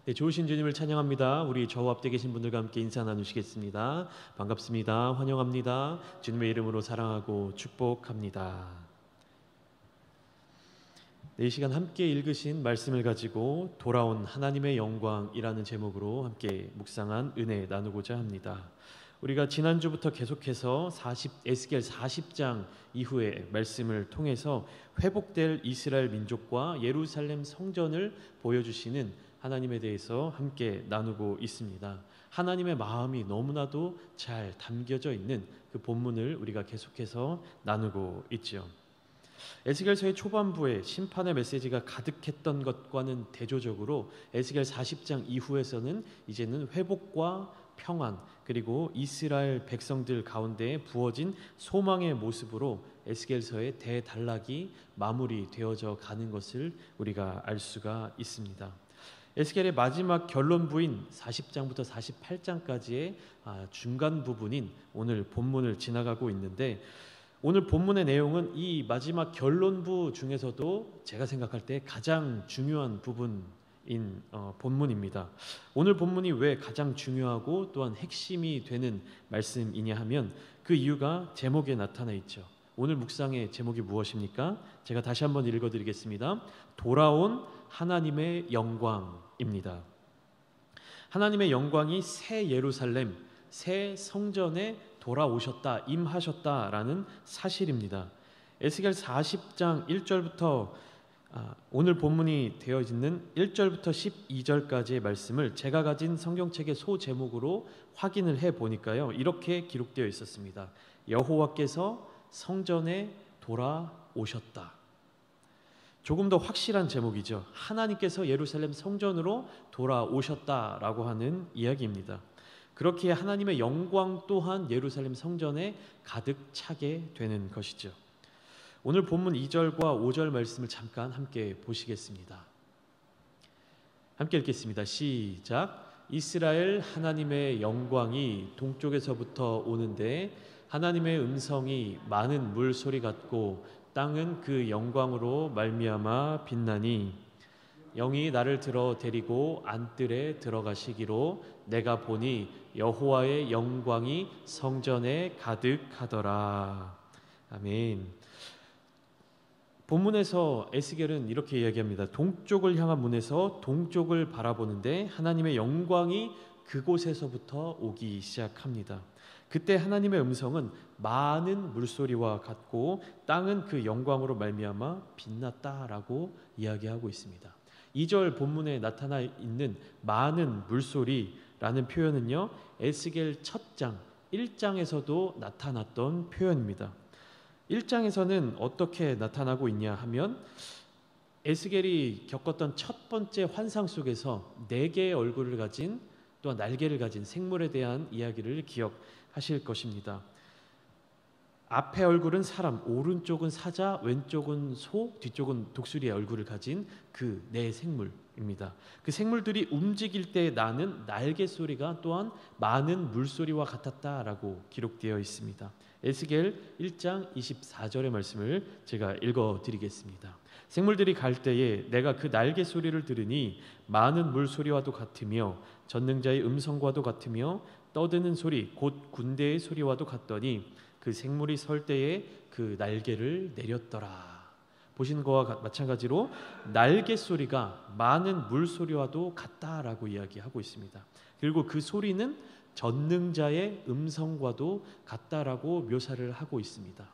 네, 좋으신 주님을 찬양합니다. 우리 저 앞에 계신 분들과 함께 인사 나누시겠습니다. 반갑습니다. 환영합니다. 주님의 이름으로 사랑하고 축복합니다. 네, 이 시간 함께 읽으신 말씀을 가지고 돌아온 하나님의 영광이라는 제목으로 함께 묵상한 은혜 나누고자 합니다. 우리가 지난주부터 계속해서 에스겔 40장 이후의 말씀을 통해서 회복될 이스라엘 민족과 예루살렘 성전을 보여주시는 하나님에 대해서 함께 나누고 있습니다. 하나님의 마음이 너무나도 잘 담겨져 있는 그 본문을 우리가 계속해서 나누고 있죠. 에스겔서의 초반부에 심판의 메시지가 가득했던 것과는 대조적으로 에스겔 40장 이후에서는 이제는 회복과 평안 그리고 이스라엘 백성들 가운데 부어진 소망의 모습으로 에스겔서의 대단락이 마무리되어져 가는 것을 우리가 알 수가 있습니다. 에스겔의 마지막 결론부인 40장부터 48장까지의 중간 부분인 오늘 본문을 지나가고 있는데, 오늘 본문의 내용은 이 마지막 결론부 중에서도 제가 생각할 때 가장 중요한 부분인 본문입니다. 오늘 본문이 왜 가장 중요하고 또한 핵심이 되는 말씀이냐 하면 그 이유가 제목에 나타나 있죠. 오늘 묵상의 제목이 무엇입니까? 제가 다시 한번 읽어드리겠습니다. 돌아온 하나님의 영광입니다. 하나님의 영광이 새 예루살렘, 새 성전에 돌아오셨다, 임하셨다라는 사실입니다. 에스겔 40장 1절부터 오늘 본문이 되어 있는 1절부터 12절까지의 말씀을 제가 가진 성경책의 소제목으로 확인을 해보니까요, 이렇게 기록되어 있었습니다. 여호와께서 성전에 돌아오셨다. 조금 더 확실한 제목이죠. 하나님께서 예루살렘 성전으로 돌아오셨다라고 하는 이야기입니다. 그렇게 하나님의 영광 또한 예루살렘 성전에 가득 차게 되는 것이죠. 오늘 본문 2절과 5절 말씀을 잠깐 함께 보시겠습니다. 함께 읽겠습니다. 시작. 이스라엘 하나님의 영광이 동쪽에서부터 오는데 하나님의 음성이 많은 물소리 같고 땅은 그 영광으로 말미암아 빛나니 영이 나를 들어 데리고 안뜰에 들어가시기로 내가 보니 여호와의 영광이 성전에 가득하더라. 아멘. 본문에서 에스겔은 이렇게 이야기합니다. 동쪽을 향한 문에서 동쪽을 바라보는데 하나님의 영광이 그곳에서부터 오기 시작합니다. 그때 하나님의 음성은 많은 물소리와 같고 땅은 그 영광으로 말미암아 빛났다라고 이야기하고 있습니다. 2절 본문에 나타나 있는 많은 물소리라는 표현은요, 에스겔 첫 장 1장에서도 나타났던 표현입니다. 1장에서는 어떻게 나타나고 있냐 하면 에스겔이 겪었던 첫 번째 환상 속에서 4개의 얼굴을 가진 또한 날개를 가진 생물에 대한 이야기를 기억하실 것입니다. 앞에 얼굴은 사람, 오른쪽은 사자, 왼쪽은 소, 뒤쪽은 독수리의 얼굴을 가진 그 4생물입니다. 그 생물들이 움직일 때 나는 날개 소리가 또한 많은 물소리와 같았다라고 기록되어 있습니다. 에스겔 1장 24절의 말씀을 제가 읽어드리겠습니다. 생물들이 갈 때에 내가 그 날개 소리를 들으니 많은 물소리와도 같으며 전능자의 음성과도 같으며 떠드는 소리 곧 군대의 소리와도 같더니 그 생물이 설 때에 그 날개를 내렸더라. 보시는 것과 마찬가지로 날개 소리가 많은 물소리와도 같다라고 이야기하고 있습니다. 그리고 그 소리는 전능자의 음성과도 같다라고 묘사를 하고 있습니다.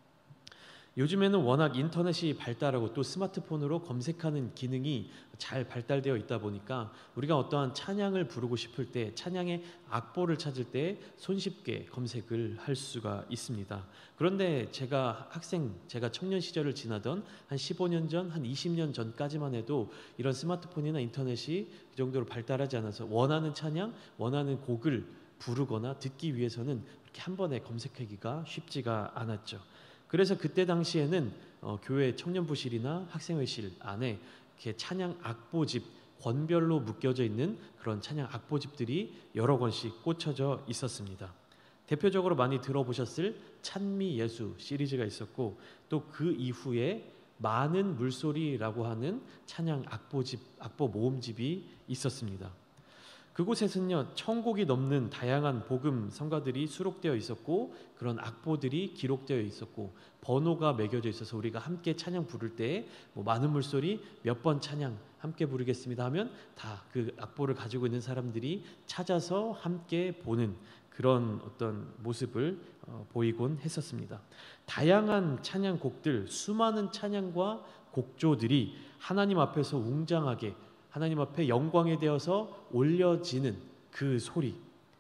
요즘에는 워낙 인터넷이 발달하고 또 스마트폰으로 검색하는 기능이 잘 발달되어 있다 보니까 우리가 어떠한 찬양을 부르고 싶을 때, 찬양의 악보를 찾을 때 손쉽게 검색을 할 수가 있습니다. 그런데 제가 청년 시절을 지나던 한 15년 전, 한 20년 전까지만 해도 이런 스마트폰이나 인터넷이 그 정도로 발달하지 않아서 원하는 찬양, 원하는 곡을 부르거나 듣기 위해서는 이렇게 한 번에 검색하기가 쉽지가 않았죠. 그래서 그때 당시에는 교회 청년부실이나 학생회실 안에 이렇게 찬양 악보집, 권별로 묶여져 있는 그런 찬양 악보집들이 여러 권씩 꽂혀져 있었습니다. 대표적으로 많이 들어보셨을 찬미예수 시리즈가 있었고 또 그 이후에 많은 물소리라고 하는 찬양 악보 모음집이 있었습니다. 그곳에서는요, 천곡이 넘는 다양한 복음 성가들이 수록되어 있었고, 그런 악보들이 기록되어 있었고, 번호가 매겨져 있어서 우리가 함께 찬양 부를 때 많은 물소리 몇 번 찬양 함께 부르겠습니다 하면 다 그 악보를 가지고 있는 사람들이 찾아서 함께 보는 그런 어떤 모습을 보이곤 했었습니다. 다양한 찬양곡들, 수많은 찬양과 곡조들이 하나님 앞에서 웅장하게 하나님 앞에 영광에 대어서 올려지는 그 소리,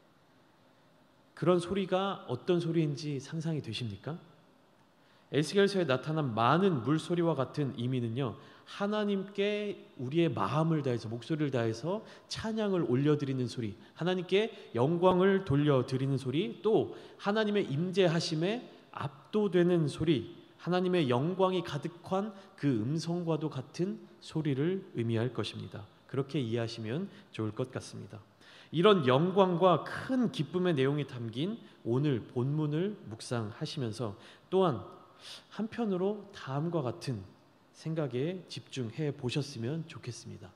그런 소리가 어떤 소리인지 상상이 되십니까? 에스겔서에 나타난 많은 물소리와 같은 의미는요, 하나님께 우리의 마음을 다해서 목소리를 다해서 찬양을 올려드리는 소리, 하나님께 영광을 돌려드리는 소리, 또 하나님의 임재하심에 압도되는 소리, 하나님의 영광이 가득한 그 음성과도 같은 소리를 의미할 것입니다. 그렇게 이해하시면 좋을 것 같습니다. 이런 영광과 큰 기쁨의 내용이 담긴 오늘 본문을 묵상하시면서 또한 한편으로 다음과 같은 생각에 집중해 보셨으면 좋겠습니다.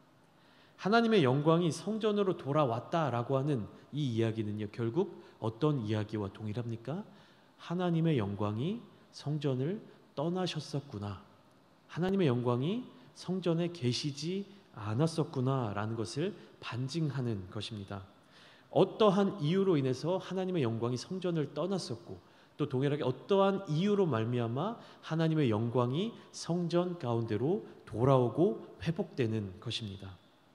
하나님의 영광이 성전으로 돌아왔다라고 하는 이 이야기는요, 결국 어떤 이야기와 동일합니까? 하나님의 영광이 성전을 떠나셨었구나, 하나님의 영광이 성전에 계시지 않았었구나라는 것을 반증하는 것입니다. 어떠한 이유로 인해서 하나님의 영광이 성전을 떠났었고, 또 동일하게 어떠한 이유로 말미암아 하나님의 영광이 성전 가운데로 돌아오고 회복되는 것입니다.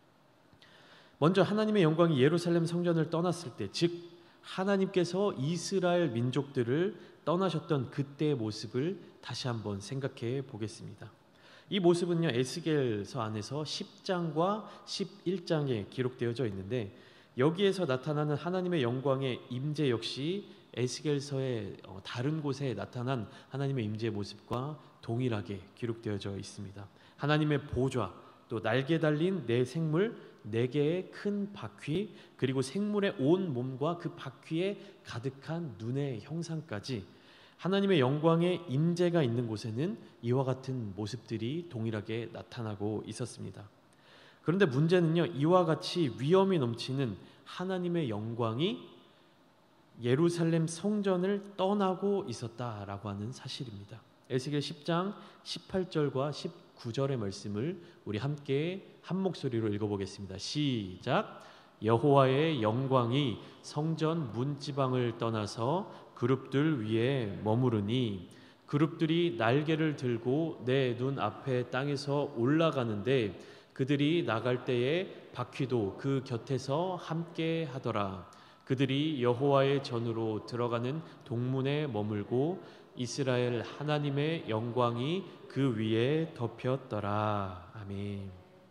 먼저 하나님의 영광이 예루살렘 성전을 떠났을 때, 즉 하나님께서 이스라엘 민족들을 떠나셨던 그때의 모습을 다시 한번 생각해 보겠습니다. 이 모습은요, 에스겔서 안에서 10장과 11장에 기록되어져 있는데, 여기에서 나타나는 하나님의 영광의 임재 역시 에스겔서의 다른 곳에 나타난 하나님의 임재의 모습과 동일하게 기록되어져 있습니다. 하나님의 보좌, 또 날개 달린 네 생물, 네 개의 큰 바퀴, 그리고 생물의 온 몸과 그 바퀴에 가득한 눈의 형상까지 하나님의 영광의 임재가 있는 곳에는 이와 같은 모습들이 동일하게 나타나고 있었습니다. 그런데 문제는요, 이와 같이 위엄이 넘치는 하나님의 영광이 예루살렘 성전을 떠나고 있었다라고 하는 사실입니다. 에스겔 10장 18절과 19절의 말씀을 우리 함께 한 목소리로 읽어보겠습니다. 시작. 여호와의 영광이 성전 문지방을 떠나서 그룹들 위에 머무르니 그룹들이 날개를 들고 내 눈 앞에 땅에서 올라가는데 그들이 나갈 때에 바퀴도 그 곁에서 함께 하더라. 그들이 여호와의 전으로 들어가는 동문에 머물고 이스라엘 하나님의 영광이 그 위에 덮였더라. 아멘.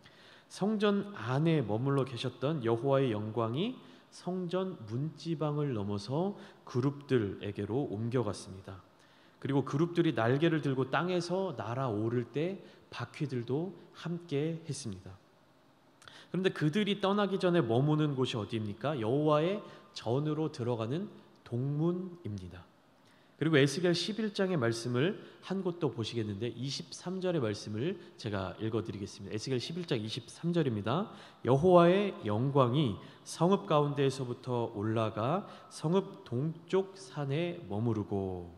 성전 안에 머물러 계셨던 여호와의 영광이 성전 문지방을 넘어서 그룹들에게로 옮겨갔습니다. 그리고 그룹들이 날개를 들고 땅에서 날아오를 때 바퀴들도 함께 했습니다. 그런데 그들이 떠나기 전에 머무는 곳이 어디입니까? 여호와의 전으로 들어가는 동문입니다. 그리고 에스겔 11장의 말씀을 한 곳 또 보시겠는데 23절의 말씀을 제가 읽어드리겠습니다. 에스겔 11장 23절입니다. 여호와의 영광이 성읍 가운데에서부터 올라가 성읍 동쪽 산에 머무르고,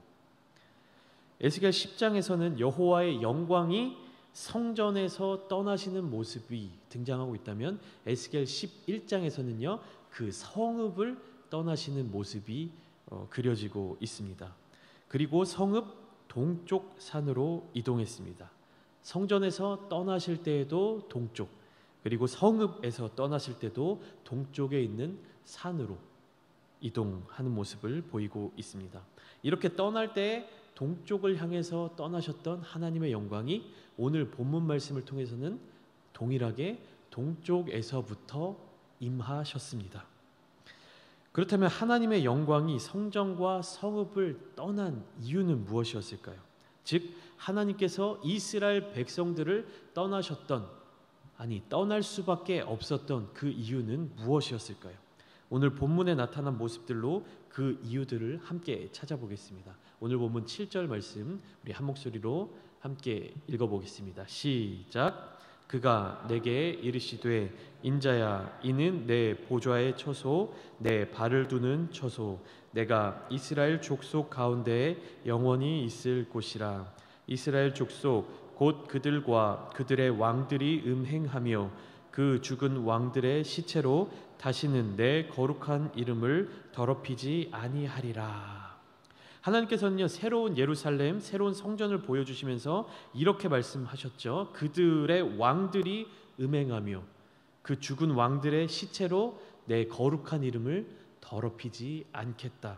에스겔 10장에서는 여호와의 영광이 성전에서 떠나시는 모습이 등장하고 있다면 에스겔 11장에서는요 그 성읍을 떠나시는 모습이 그려지고 있습니다. 그리고 성읍 동쪽 산으로 이동했습니다. 성전에서 떠나실 때에도 동쪽, 그리고 성읍에서 떠나실 때도 동쪽에 있는 산으로 이동하는 모습을 보이고 있습니다. 이렇게 떠날 때 동쪽을 향해서 떠나셨던 하나님의 영광이 오늘 본문 말씀을 통해서는 동일하게 동쪽에서부터 임하셨습니다. 그렇다면 하나님의 영광이 성전과 성읍을 떠난 이유는 무엇이었을까요? 즉 하나님께서 이스라엘 백성들을 떠날 수밖에 없었던 그 이유는 무엇이었을까요? 오늘 본문에 나타난 모습들로 그 이유들을 함께 찾아보겠습니다. 오늘 본문 7절 말씀 우리 한 목소리로 함께 읽어보겠습니다. 시작. 그가 내게 이르시되 인자야 이는 내 보좌의 처소 내 발을 두는 처소 내가 이스라엘 족속 가운데에 영원히 있을 곳이라. 이스라엘 족속 곧 그들과 그들의 왕들이 음행하며 그 죽은 왕들의 시체로 다시는 내 거룩한 이름을 더럽히지 아니하리라. 하나님께서는요, 새로운 예루살렘, 새로운 성전을 보여주시면서 이렇게 말씀하셨죠. 그들의 왕들이 음행하며 그 죽은 왕들의 시체로 내 거룩한 이름을 더럽히지 않겠다.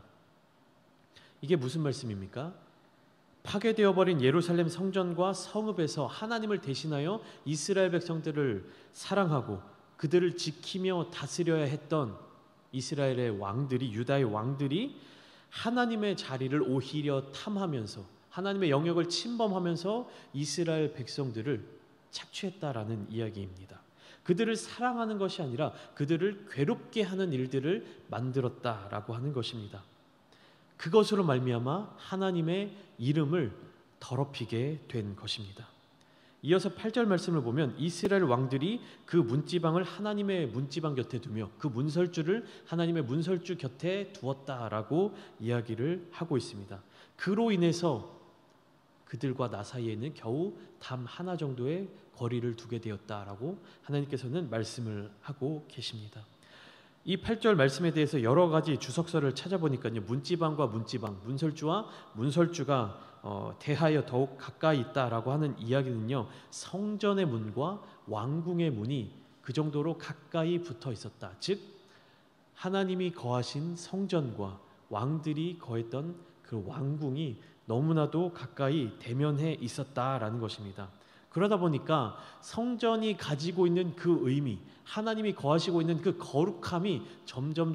이게 무슨 말씀입니까? 파괴되어 버린 예루살렘 성전과 성읍에서 하나님을 대신하여 이스라엘 백성들을 사랑하고 그들을 지키며 다스려야 했던 이스라엘의 왕들이, 유다의 왕들이 하나님의 자리를 오히려 탐하면서 하나님의 영역을 침범하면서 이스라엘 백성들을 착취했다라는 이야기입니다. 그들을 사랑하는 것이 아니라 그들을 괴롭게 하는 일들을 만들었다라고 하는 것입니다. 그것으로 말미암아 하나님의 이름을 더럽히게 된 것입니다. 이어서 8절 말씀을 보면 이스라엘 왕들이 그 문지방을 하나님의 문지방 곁에 두며 그 문설주를 하나님의 문설주 곁에 두었다라고 이야기를 하고 있습니다. 그로 인해서 그들과 나 사이에는 겨우 담 하나 정도의 거리를 두게 되었다라고 하나님께서는 말씀을 하고 계십니다. 이 8절 말씀에 대해서 여러 가지 주석서를 찾아보니까요, 문지방과 문지방, 문설주와 문설주가 대하여 더욱 가까이 있다라고 하는 이야기는요, 성전의 문과 왕궁의 문이 그 정도로 가까이 붙어 있었다. 즉 하나님이 거하신 성전과 왕들이 거했던 그 왕궁이 너무나도 가까이 대면해 있었다라는 것입니다. 그러다 보니까 성전이 가지고 있는 그 의미, 하나님이 거하시고 있는 그 거룩함이 점점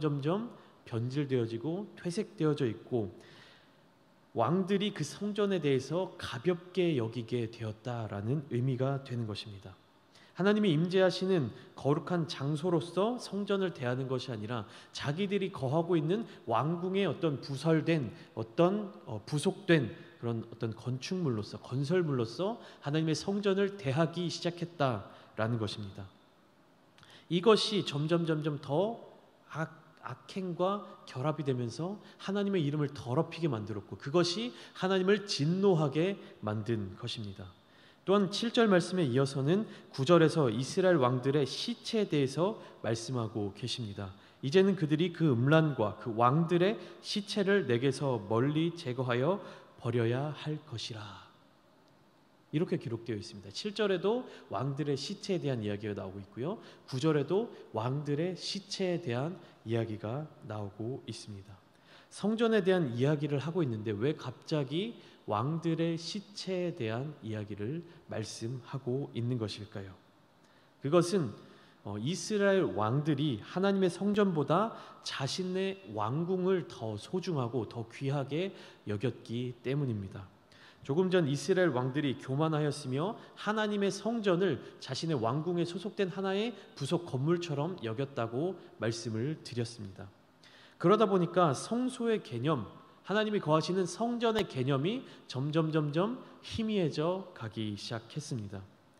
변질되어지고 퇴색되어져 있고 왕들이 그 성전에 대해서 가볍게 여기게 되었다라는 의미가 되는 것입니다. 하나님이 임재하시는 거룩한 장소로서 성전을 대하는 것이 아니라 자기들이 거하고 있는 왕궁의 어떤 부설된 어떤 부속된 그런 어떤 건축물로서 건설물로서 하나님의 성전을 대하기 시작했다라는 것입니다. 이것이 점점 더 악행과 결합이 되면서 하나님의 이름을 더럽히게 만들었고 그것이 하나님을 진노하게 만든 것입니다. 또한 7절 말씀에 이어서는 9절에서 이스라엘 왕들의 시체에 대해서 말씀하고 계십니다. 이제는 그들이 그 음란과 그 왕들의 시체를 내게서 멀리 제거하여 버려야 할 것이라. 이렇게 기록되어 있습니다. 7절에도 왕들의 시체에 대한 이야기가 나오고 있고요. 9절에도 왕들의 시체에 대한 이야기가 나오고 있습니다. 성전에 대한 이야기를 하고 있는데 왜 갑자기 왕들의 시체에 대한 이야기를 말씀하고 있는 것일까요? 그것은 이스라엘 왕들이 하나님의 성전보다 자신의 왕궁을 더 소중하고 더 귀하게 여겼기 때문입니다. 조금 전 이스라엘 왕들이 교만하였으며 하나님의 성전을 자신의 왕궁에 소속된 하나의 부속 건물처럼 여겼다고 말씀을 드렸습니다. 그러다 보니까 성소의 개념, 하나님이 거하시는 성전의 개념이 점점 희미해져 가기 시작했습니다.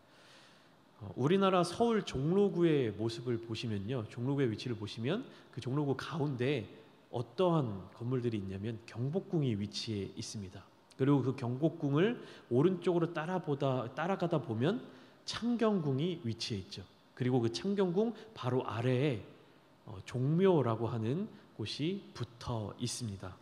우리나라 서울 종로구의 모습을 보시면요, 종로구의 위치를 보시면 그 종로구 가운데 어떠한 건물들이 있냐면 경복궁이 위치해 있습니다. 그리고 그 경복궁을 오른쪽으로 따라가다 보면 창경궁이 위치해 있죠. 그리고 그 창경궁 바로 아래에 종묘라고 하는 곳이 붙어 있습니다.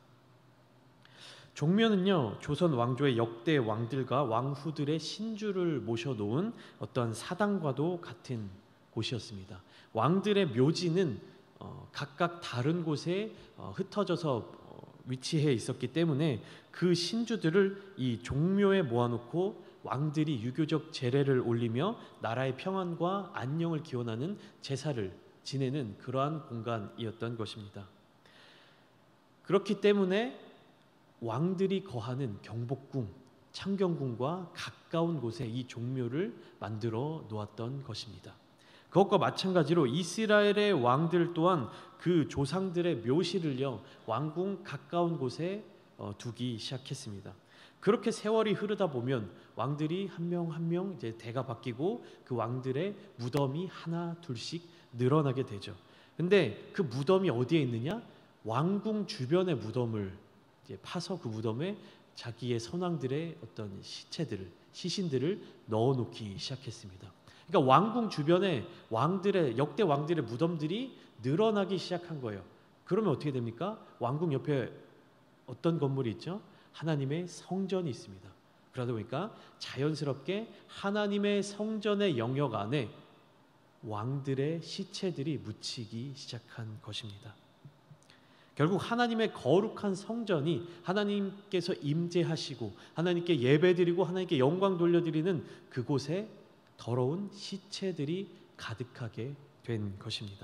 종묘는요, 조선 왕조의 역대 왕들과 왕후들의 신주를 모셔놓은 어떤 사당과도 같은 곳이었습니다. 왕들의 묘지는 각각 다른 곳에 흩어져서 위치해 있었기 때문에 그 신주들을 이 종묘에 모아놓고 왕들이 유교적 제례를 올리며 나라의 평안과 안녕을 기원하는 제사를 지내는 그러한 공간이었던 것입니다. 그렇기 때문에 왕들이 거하는 경복궁, 창경궁과 가까운 곳에 이 종묘를 만들어 놓았던 것입니다. 그것과 마찬가지로 이스라엘의 왕들 또한 그 조상들의 묘실을요 왕궁 가까운 곳에 두기 시작했습니다. 그렇게 세월이 흐르다 보면 왕들이 한 명 한 명 이제 대가 바뀌고 그 왕들의 무덤이 하나 둘씩 늘어나게 되죠. 근데 그 무덤이 어디에 있느냐? 왕궁 주변의 무덤을 이제 파서 그 무덤에 자기의 선왕들의 어떤 시신들을 넣어놓기 시작했습니다. 그러니까 왕궁 주변에 역대 왕들의 무덤들이 늘어나기 시작한 거예요. 그러면 어떻게 됩니까? 왕궁 옆에 어떤 건물이 있죠? 하나님의 성전이 있습니다. 그러다 보니까 자연스럽게 하나님의 성전의 영역 안에 왕들의 시체들이 묻히기 시작한 것입니다. 결국 하나님의 거룩한 성전이 하나님께서 임재하시고 하나님께 예배드리고 하나님께 영광 돌려드리는 그곳에 더러운 시체들이 가득하게 된 것입니다.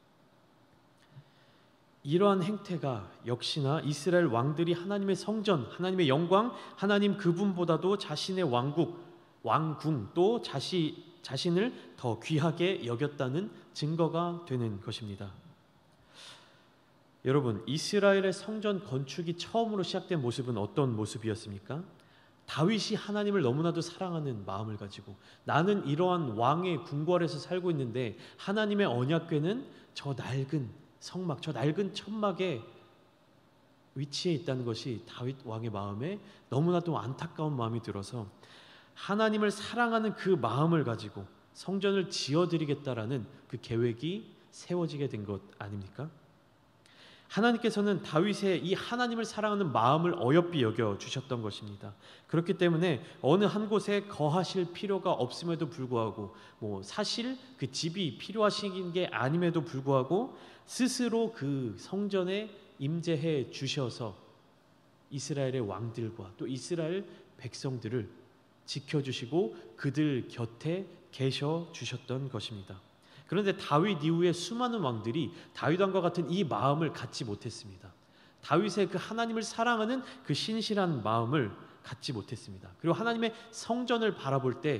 이러한 행태가 역시나 이스라엘 왕들이 하나님의 성전, 하나님의 영광, 하나님 그분보다도 자신의 왕궁 또 자신을 더 귀하게 여겼다는 증거가 되는 것입니다. 여러분, 이스라엘의 성전 건축이 처음으로 시작된 모습은 어떤 모습이었습니까? 다윗이 하나님을 너무나도 사랑하는 마음을 가지고 나는 이러한 왕의 궁궐에서 살고 있는데 하나님의 언약궤는 저 낡은 성막, 저 낡은 천막에 위치해 있다는 것이 다윗 왕의 마음에 너무나도 안타까운 마음이 들어서 하나님을 사랑하는 그 마음을 가지고 성전을 지어드리겠다라는 그 계획이 세워지게 된 것 아닙니까? 하나님께서는 다윗의 이 하나님을 사랑하는 마음을 어여삐 여겨 주셨던 것입니다. 그렇기 때문에 어느 한 곳에 거하실 필요가 없음에도 불구하고 사실 그 집이 필요하신 게 아님에도 불구하고 스스로 그 성전에 임재해 주셔서 이스라엘의 왕들과 또 이스라엘 백성들을 지켜주시고 그들 곁에 계셔 주셨던 것입니다. 그런데 다윗 이후에 수많은 왕들이 다윗 왕과 같은 이 마음을 갖지 못했습니다. 다윗의 그 하나님을 사랑하는 그 신실한 마음을 갖지 못했습니다. 그리고 하나님의 성전을 바라볼 때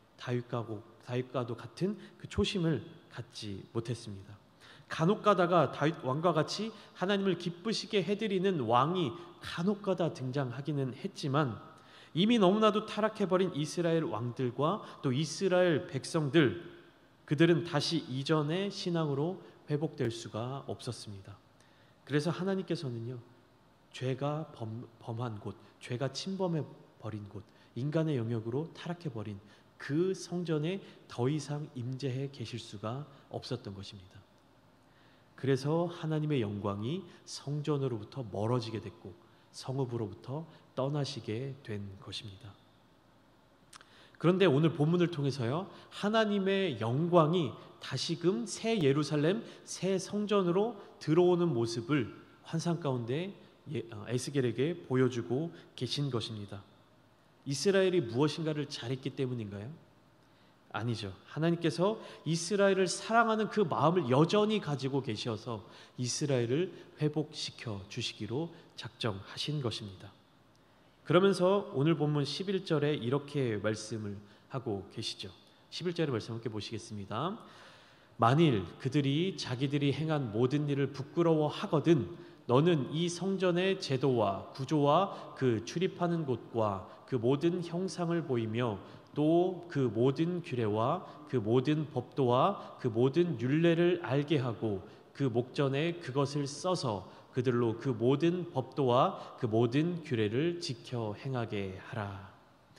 다윗과도 같은 그 초심을 갖지 못했습니다. 간혹가다가 다윗 왕과 같이 하나님을 기쁘시게 해드리는 왕이 간혹가다 등장하기는 했지만 이미 너무나도 타락해버린 이스라엘 왕들과 또 이스라엘 백성들, 그들은 다시 이전의 신앙으로 회복될 수가 없었습니다. 그래서 하나님께서는요, 죄가 범한 곳, 죄가 침범해 버린 곳, 인간의 영역으로 타락해 버린 그 성전에 더 이상 임재해 계실 수가 없었던 것입니다. 그래서 하나님의 영광이 성전으로부터 멀어지게 됐고 성읍으로부터 떠나시게 된 것입니다. 그런데 오늘 본문을 통해서요, 하나님의 영광이 다시금 새 예루살렘, 새 성전으로 들어오는 모습을 환상 가운데 에스겔에게 보여주고 계신 것입니다. 이스라엘이 무엇인가를 잘했기 때문인가요? 아니죠. 하나님께서 이스라엘을 사랑하는 그 마음을 여전히 가지고 계셔서 이스라엘을 회복시켜 주시기로 작정하신 것입니다. 그러면서 오늘 본문 11절에 이렇게 말씀을 하고 계시죠. 11절의 말씀 함께 보시겠습니다. 만일 그들이 자기들이 행한 모든 일을 부끄러워하거든 너는 이 성전의 제도와 구조와 그 출입하는 곳과 그 모든 형상을 보이며 또 그 모든 규례와 그 모든 법도와 그 모든 율례를 알게 하고 그 목전에 그것을 써서 그들로 그 모든 법도와 그 모든 규례를 지켜 행하게 하라.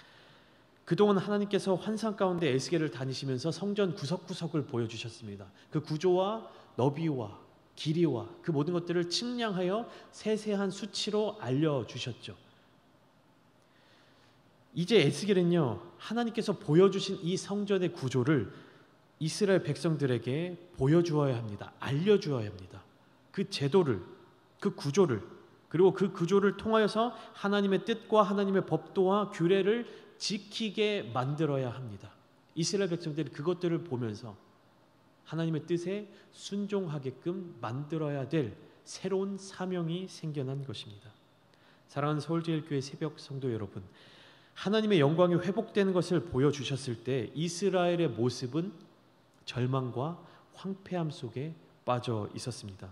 그동안 하나님께서 환상 가운데 에스겔을 다니시면서 성전 구석구석을 보여주셨습니다. 그 구조와 너비와 길이와 그 모든 것들을 측량하여 세세한 수치로 알려주셨죠. 이제 에스겔은요, 하나님께서 보여주신 이 성전의 구조를 이스라엘 백성들에게 보여주어야 합니다. 알려주어야 합니다. 그 제도를, 그 구조를, 그리고 그 구조를 통하여서 하나님의 뜻과 하나님의 법도와 규례를 지키게 만들어야 합니다. 이스라엘 백성들이 그것들을 보면서 하나님의 뜻에 순종하게끔 만들어야 될 새로운 사명이 생겨난 것입니다. 사랑하는 서울제일교회 새벽 성도 여러분, 하나님의 영광이 회복되는 것을 보여주셨을 때 이스라엘의 모습은 절망과 황폐함 속에 빠져 있었습니다.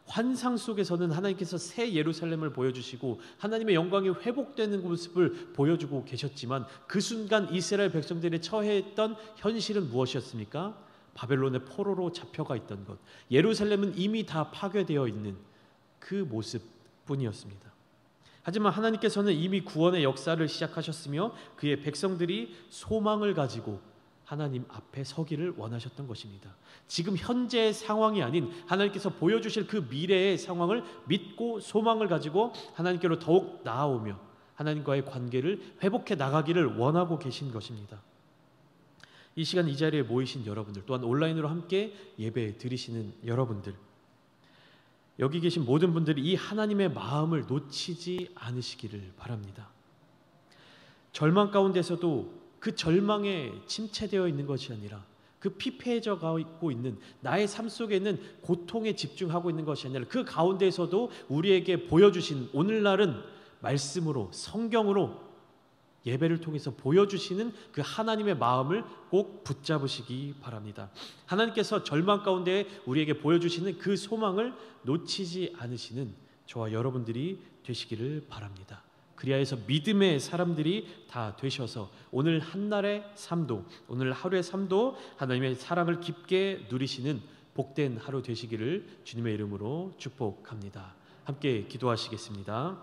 환상 속에서는 하나님께서 새 예루살렘을 보여주시고 하나님의 영광이 회복되는 모습을 보여주고 계셨지만 그 순간 이스라엘 백성들이 처해했던 현실은 무엇이었습니까? 바벨론의 포로로 잡혀가 있던 것, 예루살렘은 이미 다 파괴되어 있는 그 모습뿐이었습니다. 하지만 하나님께서는 이미 구원의 역사를 시작하셨으며 그의 백성들이 소망을 가지고 하나님 앞에 서기를 원하셨던 것입니다. 지금 현재의 상황이 아닌 하나님께서 보여주실 그 미래의 상황을 믿고 소망을 가지고 하나님께로 더욱 나아오며 하나님과의 관계를 회복해 나가기를 원하고 계신 것입니다. 이 시간 이 자리에 모이신 여러분들, 또한 온라인으로 함께 예배 드리시는 여러분들, 여기 계신 모든 분들이 이 하나님의 마음을 놓치지 않으시기를 바랍니다. 절망 가운데서도 그 절망에 침체되어 있는 것이 아니라 그 피폐해져 가고 있는 나의 삶 속에 있는 고통에 집중하고 있는 것이 아니라 그 가운데에서도 우리에게 보여주신 오늘날은 말씀으로 성경으로 예배를 통해서 보여주시는 그 하나님의 마음을 꼭 붙잡으시기 바랍니다. 하나님께서 절망 가운데 우리에게 보여주시는 그 소망을 놓치지 않으시는 저와 여러분들이 되시기를 바랍니다. 그리하여서 믿음의 사람들이 다 되셔서 오늘 한날의 삶도, 오늘 하루의 삶도 하나님의 사랑을 깊게 누리시는 복된 하루 되시기를 주님의 이름으로 축복합니다. 함께 기도하시겠습니다.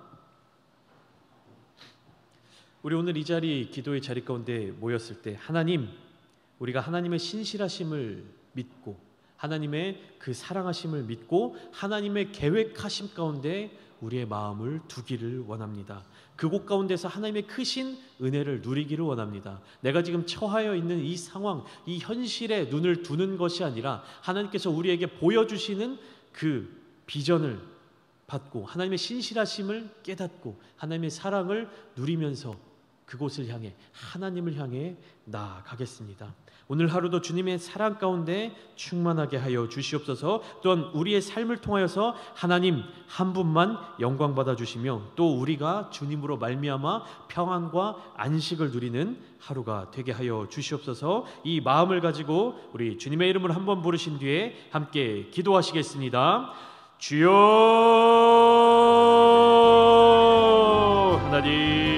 우리 오늘 이 자리, 기도의 자리 가운데 모였을 때 하나님, 우리가 하나님의 신실하심을 믿고 하나님의 그 사랑하심을 믿고 하나님의 계획하심 가운데 우리의 마음을 두기를 원합니다. 그곳 가운데서 하나님의 크신 은혜를 누리기를 원합니다. 내가 지금 처하여 있는 이 상황, 이 현실에 눈을 두는 것이 아니라 하나님께서 우리에게 보여주시는 그 비전을 받고 하나님의 신실하심을 깨닫고 하나님의 사랑을 누리면서 그곳을 향해, 하나님을 향해 나아가겠습니다. 오늘 하루도 주님의 사랑 가운데 충만하게 하여 주시옵소서. 또한 우리의 삶을 통하여서 하나님 한 분만 영광 받아 주시며 또 우리가 주님으로 말미암아 평안과 안식을 누리는 하루가 되게 하여 주시옵소서. 이 마음을 가지고 우리 주님의 이름을 한번 부르신 뒤에 함께 기도하시겠습니다. 주여, 하나님